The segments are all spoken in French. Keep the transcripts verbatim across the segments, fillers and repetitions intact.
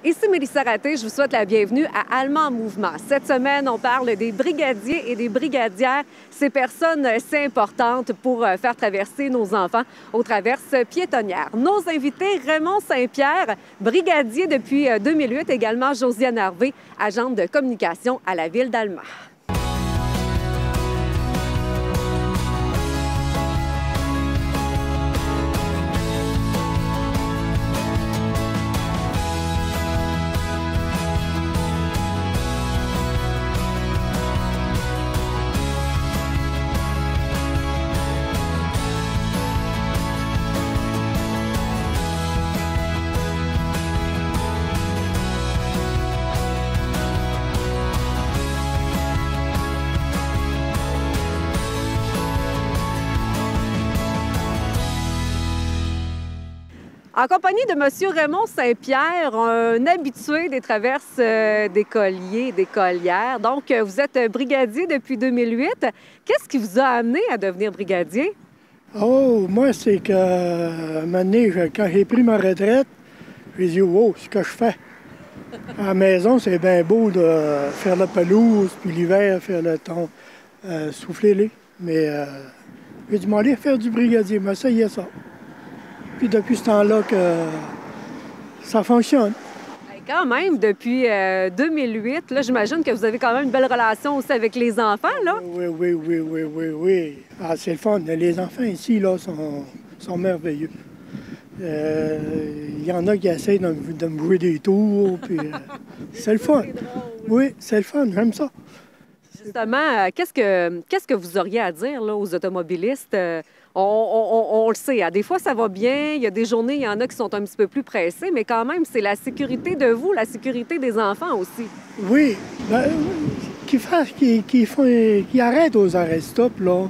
Ici Mélissa Raté, je vous souhaite la bienvenue à Allemand en mouvement. Cette semaine, on parle des brigadiers et des brigadières, ces personnes si importantes pour faire traverser nos enfants aux traverses piétonnières. Nos invités, Raymond Saint-Pierre, brigadier depuis deux mille huit, également Josiane Harvey, agente de communication à la ville d'Allemand. En compagnie de M. Raymond Saint-Pierre, un habitué des traverses euh, d'écoliers et d'écolières. Donc, euh, vous êtes brigadier depuis deux mille huit. Qu'est-ce qui vous a amené à devenir brigadier? Oh, moi, c'est que, à un moment donné, quand j'ai pris ma retraite, j'ai dit, wow, c'est ce que je fais. À la maison, c'est bien beau de faire la pelouse, puis l'hiver, faire le temps, euh, souffler les. Mais euh, j'ai dit, m'aller faire du brigadier, mais ça y est, ça. Puis depuis ce temps-là que ça fonctionne. Quand même, depuis euh, deux mille huit, là, j'imagine que vous avez quand même une belle relation aussi avec les enfants, là? Oui, oui, oui, oui, oui, oui. Ah, c'est le fun. Les enfants ici, là, sont, sont merveilleux. Il euh, y en a qui essayent de, de me jouer des tours, puis euh, c'est le fun. Oui, c'est le fun, j'aime ça. Justement, qu'est-ce que qu'est-ce que vous auriez à dire là, aux automobilistes? On, on, on, on le sait, hein? Des fois, ça va bien. Il y a des journées, il y en a qui sont un petit peu plus pressés, mais quand même, c'est la sécurité de vous, la sécurité des enfants aussi. Oui. Ben, qui fassent, qui, qui, font, qui arrêtent aux arrêts-stop, là,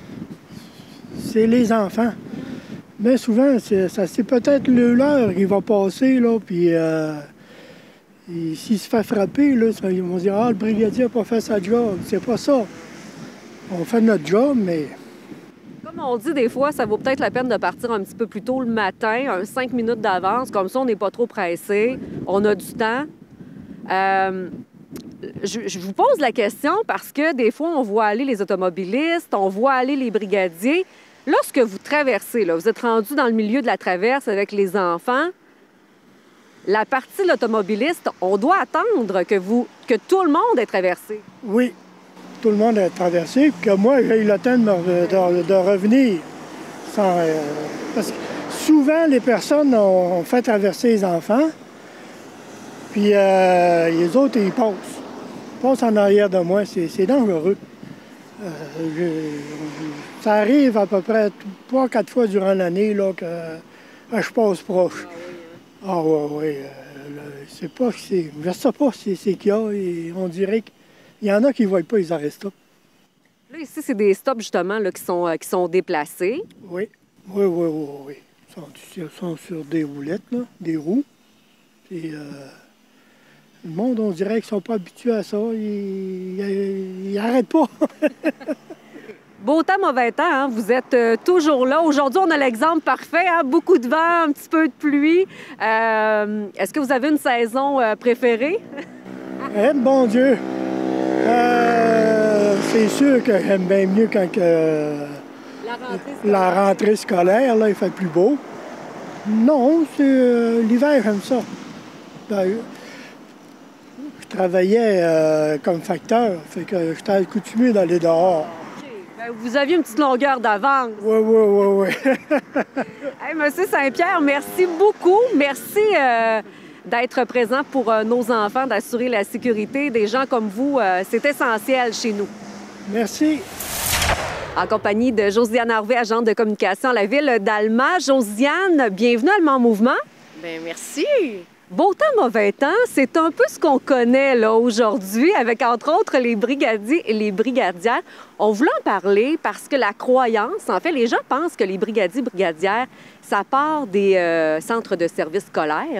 c'est les enfants. Mais souvent, ça c'est peut-être l'heure qui va passer, là, puis euh, s'il se fait frapper, là, ils vont dire « Ah, le brigadier n'a pas fait sa job ». C'est pas ça. On fait notre job, mais... Comme on dit des fois, ça vaut peut-être la peine de partir un petit peu plus tôt le matin, un cinq minutes d'avance, comme ça on n'est pas trop pressé, on a du temps. Euh, je, je vous pose la question parce que des fois on voit aller les automobilistes, on voit aller les brigadiers. Lorsque vous traversez, là, vous êtes rendu dans le milieu de la traverse avec les enfants, la partie de l'automobiliste, on doit attendre que, vous, que tout le monde ait traversé. Oui. Tout le monde a traversé, puis que moi, j'ai eu le temps de, me, de, de revenir. Sans, euh, parce que souvent, les personnes ont, ont fait traverser les enfants, puis euh, les autres, ils passent. Ils passent en arrière de moi. C'est dangereux. Euh, je, ça arrive à peu près trois, quatre fois durant l'année là, que euh, je passe proche. Ah oui, oui. Euh, c'est pas, je ne sais pas c'est qu'il y a, et on dirait que il y en a qui ne voient pas les arrêts-stop. Là, ici, c'est des stops, justement, là, qui, sont, euh, qui sont déplacés. Oui, oui, oui, oui, oui. Ils sont, ils sont sur des roulettes, là, des roues. Puis, euh, le monde, on dirait qu'ils ne sont pas habitués à ça. Ils n'arrêtent pas. Beau temps, mauvais temps, hein? Vous êtes euh, toujours là. Aujourd'hui, on a l'exemple parfait, hein? Beaucoup de vent, un petit peu de pluie. Euh, Est-ce que vous avez une saison euh, préférée? Eh, bon Dieu! Euh, c'est sûr que j'aime bien mieux quand que, euh, la, rentrée la rentrée scolaire, là, il fait plus beau. Non, c'est euh, l'hiver, j'aime ça. Ben, je travaillais euh, comme facteur, fait que j'étais accoutumé d'aller dehors. Okay. Ben, vous aviez une petite longueur d'avance. Oui, oui, oui, oui. Hey, Monsieur Saint-Pierre, merci beaucoup. Merci euh, d'être présent pour euh, nos enfants, d'assurer la sécurité des gens comme vous. Euh, c'est essentiel chez nous. Merci. En compagnie de Josiane Harvey, agente de communication à la ville d'Allemand. Josiane, bienvenue à Allemand en mouvement. Bien, merci. Beau temps, mauvais temps, c'est un peu ce qu'on connaît là aujourd'hui avec, entre autres, les brigadiers et les brigadières. On voulait en parler parce que la croyance, en fait, les gens pensent que les brigadiers et brigadières, ça part des euh, centres de services scolaires.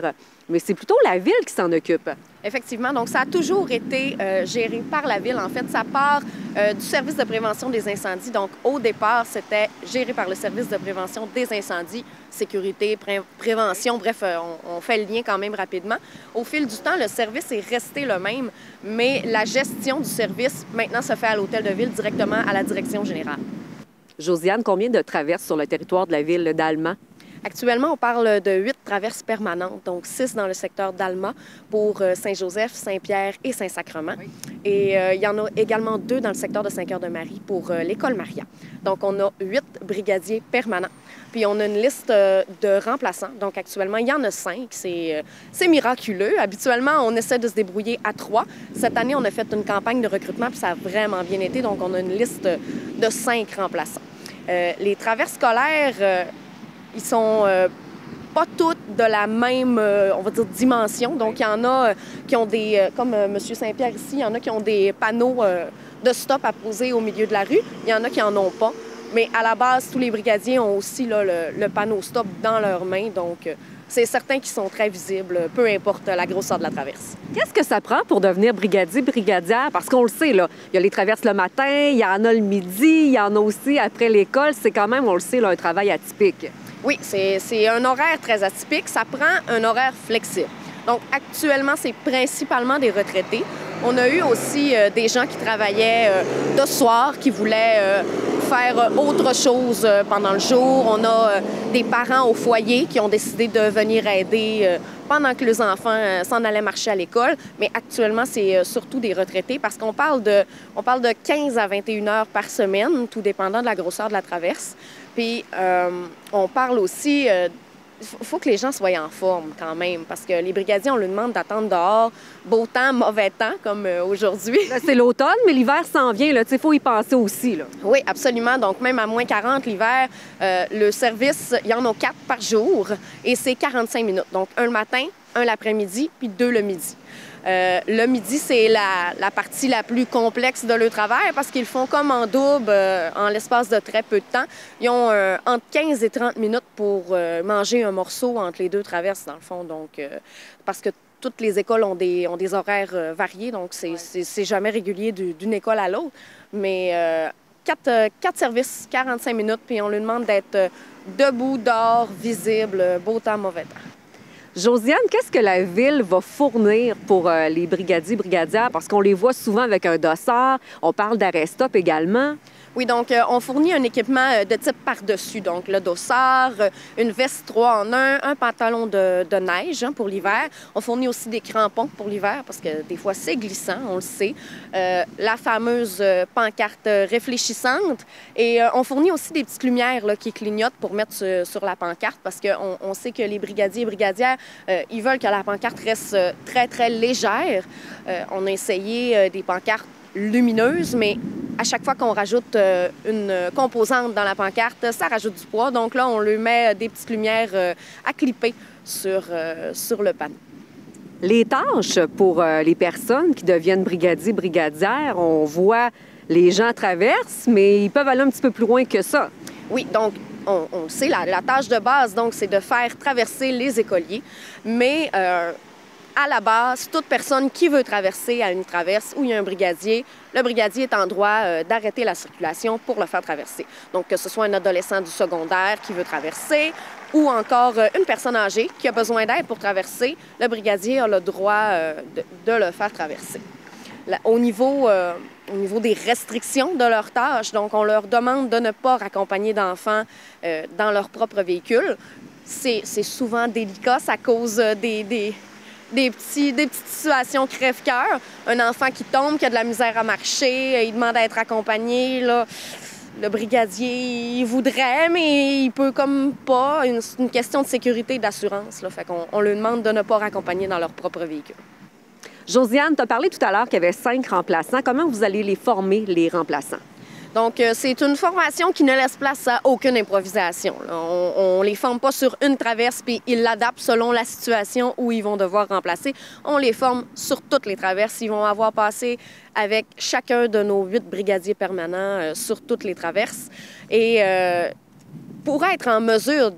mais c'est plutôt la ville qui s'en occupe. Effectivement, donc ça a toujours été euh, géré par la ville. En fait, ça part euh, du service de prévention des incendies. Donc, au départ, c'était géré par le service de prévention des incendies, sécurité, pré prévention, bref, euh, on, on fait le lien quand même rapidement. Au fil du temps, le service est resté le même, mais la gestion du service, maintenant, se fait à l'hôtel de ville directement à la direction générale. Josiane, combien de traverses sur le territoire de la ville d'Alma? Actuellement, on parle de huit traverses permanentes, donc six dans le secteur d'Alma pour Saint-Joseph, Saint-Pierre et Saint-Sacrement. Oui. Et euh, il y en a également deux dans le secteur de Saint-Cœur-de-Marie pour euh, l'école Maria. Donc, on a huit brigadiers permanents. Puis, on a une liste euh, de remplaçants. Donc, actuellement, il y en a cinq. C'est euh, miraculeux. Habituellement, on essaie de se débrouiller à trois. Cette année, on a fait une campagne de recrutement, puis ça a vraiment bien été. Donc, on a une liste de cinq remplaçants. Euh, les traverses scolaires... Euh, Ils sont euh, pas toutes de la même, euh, on va dire, dimension. Donc, il y en a euh, qui ont des, euh, comme euh, M. Saint-Pierre ici, il y en a qui ont des panneaux euh, de stop à poser au milieu de la rue. Il y en a qui n'en ont pas. Mais à la base, tous les brigadiers ont aussi là, le, le panneau stop dans leurs mains. Donc, euh, c'est certains qui sont très visibles, peu importe la grosseur de la traverse. Qu'est-ce que ça prend pour devenir brigadier, brigadière? Parce qu'on le sait, là, il y a les traverses le matin, il y en a le midi, il y en a aussi après l'école. C'est quand même, on le sait, là, un travail atypique. Oui, c'est un horaire très atypique. Ça prend un horaire flexible. Donc, actuellement, c'est principalement des retraités. On a eu aussi euh, des gens qui travaillaient euh, de soir, qui voulaient euh, faire autre chose euh, pendant le jour. On a euh, des parents au foyer qui ont décidé de venir aider euh, pendant que les enfants euh, s'en allaient marcher à l'école. Mais actuellement, c'est euh, surtout des retraités parce qu'on parle de, on parle de quinze à vingt et une heures par semaine, tout dépendant de la grosseur de la traverse. Puis, euh, on parle aussi... Euh, Il faut que les gens soient en forme quand même, parce que les brigadiers, on leur demande d'attendre dehors, beau temps, mauvais temps, comme euh, aujourd'hui. C'est l'automne, mais l'hiver s'en vient, là. Il faut y penser aussi, là. Oui, absolument. Donc, même à moins quarante l'hiver, euh, le service, il y en a quatre par jour et c'est quarante-cinq minutes. Donc, un le matin, un l'après-midi, puis deux le midi. Euh, le midi, c'est la, la partie la plus complexe de leur travail parce qu'ils font comme en double euh, en l'espace de très peu de temps. Ils ont euh, entre quinze et trente minutes pour euh, manger un morceau entre les deux traverses, dans le fond. Donc, euh, parce que toutes les écoles ont des, ont des horaires euh, variés, donc c'est ouais. jamais régulier d'une école à l'autre. Mais euh, quatre, euh, quatre services, quarante-cinq minutes, puis on lui demande d'être euh, debout, dehors, visible, beau temps, mauvais temps. Josiane, qu'est-ce que la Ville va fournir pour euh, les brigadiers, brigadières? Parce qu'on les voit souvent avec un dossard. On parle d'arrêt-stop également. Oui, donc euh, on fournit un équipement euh, de type par-dessus. Donc le dossard, euh, une veste trois en un, un pantalon de, de neige hein, pour l'hiver. On fournit aussi des crampons pour l'hiver parce que des fois c'est glissant, on le sait. Euh, la fameuse euh, pancarte réfléchissante. Et euh, on fournit aussi des petites lumières là, qui clignotent pour mettre sur, sur la pancarte parce qu'on on sait que les brigadiers et brigadières, euh, ils veulent que la pancarte reste euh, très, très légère. Euh, on a essayé euh, des pancartes lumineuse, mais à chaque fois qu'on rajoute euh, une composante dans la pancarte, ça rajoute du poids. Donc là, on lui met des petites lumières euh, à clipper sur, euh, sur le panneau. Les tâches pour euh, les personnes qui deviennent brigadiers, brigadières, on voit les gens traversent, mais ils peuvent aller un petit peu plus loin que ça. Oui, donc on, on sait, la, la tâche de base, donc, c'est de faire traverser les écoliers, mais... Euh, à la base, toute personne qui veut traverser à une traverse où il y a un brigadier, le brigadier est en droit euh, d'arrêter la circulation pour le faire traverser. Donc, que ce soit un adolescent du secondaire qui veut traverser ou encore euh, une personne âgée qui a besoin d'aide pour traverser, le brigadier a le droit euh, de, de le faire traverser. Là, au niveau, euh, au niveau des restrictions de leurs tâches, donc on leur demande de ne pas raccompagner d'enfants euh, dans leur propre véhicule. C'est souvent délicat, ça cause des... des Des, petits, des petites situations crève-cœur. Un enfant qui tombe, qui a de la misère à marcher, il demande à être accompagné. Là. Le brigadier, il voudrait, mais il peut comme pas. C'est une question de sécurité et d'assurance. Fait qu'on on lui demande de ne pas raccompagner dans leur propre véhicule. Josiane, tu as parlé tout à l'heure qu'il y avait cinq remplaçants. Comment vous allez les former, les remplaçants? Donc, euh, c'est une formation qui ne laisse place à aucune improvisation. Là. On ne les forme pas sur une traverse, puis ils l'adaptent selon la situation où ils vont devoir remplacer. On les forme sur toutes les traverses. Ils vont avoir passé avec chacun de nos huit brigadiers permanents euh, sur toutes les traverses. Et euh, pour être en mesure de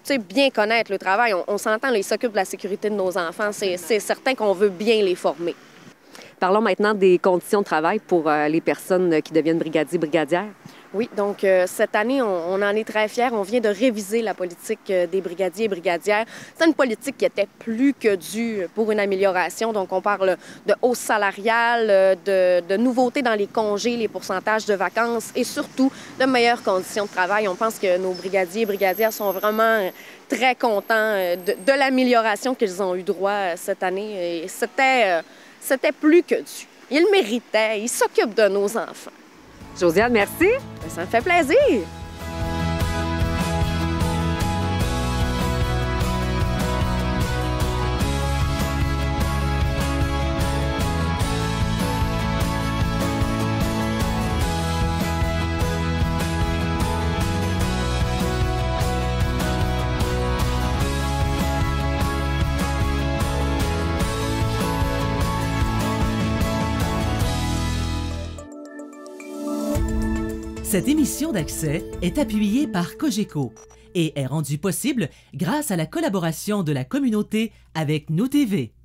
tu sais, bien connaître le travail. On, on s'entend, là, ils s'occupent de la sécurité de nos enfants. C'est certain qu'on veut bien les former. Parlons maintenant des conditions de travail pour euh, les personnes qui deviennent brigadiers, brigadières. Oui, donc euh, cette année, on, on en est très fiers. On vient de réviser la politique euh, des brigadiers et brigadières. C'est une politique qui était plus que due pour une amélioration. Donc, on parle de hausse salariale, de, de nouveautés dans les congés, les pourcentages de vacances et surtout de meilleures conditions de travail. On pense que nos brigadiers et brigadières sont vraiment très contents de, de l'amélioration qu'ils ont eu droit cette année. Et c'était, c'était plus que dû. Ils le méritaient. Ils s'occupent de nos enfants. Josiane, merci. Ça me fait plaisir. Cette émission d'Accès est appuyée par Cogeco et est rendue possible grâce à la collaboration de la communauté avec Nous T V.